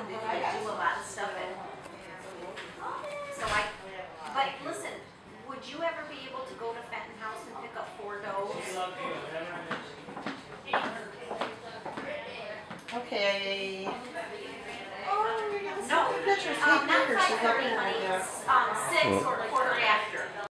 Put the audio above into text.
do a lot of stuff in. So but listen, would you ever be able to go to Fenton House and pick up 4 does? Okay. No, not 5:30, honey. 6 or 1/4 after.